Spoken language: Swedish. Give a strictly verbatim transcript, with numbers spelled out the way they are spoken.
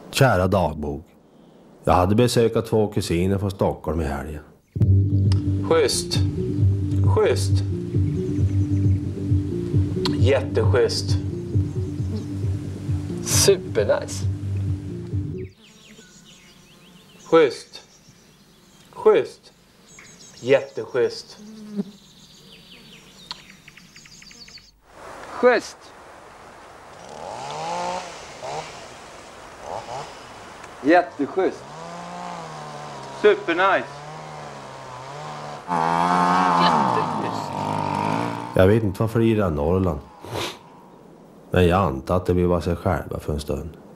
Kära dagbok. Jag hade besökt två kusiner från Stockholm i helgen. Schysst. Schysst. Jätteschysst. Supernice. Schysst. Schysst. Jätteschysst. Schysst. Jätteschysst. Supernice. Jätteschysst. Jag vet inte varför det är Norrland. Men jag antar att det vill vara sig själva för en stund.